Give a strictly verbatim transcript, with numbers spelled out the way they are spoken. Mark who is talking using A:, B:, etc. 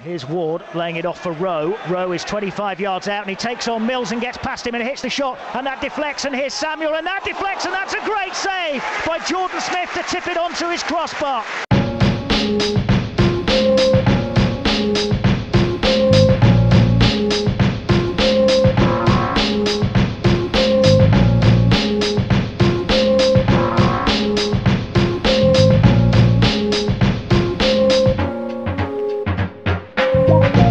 A: Here's Ward laying it off for Rowe. Rowe is twenty-five yards out and he takes on Mills and gets past him and hits the shot, and that deflects, and here's Samuel and that deflects, and that's a great save by Jordan Smith to tip it onto his crossbar.
B: We'll be right back.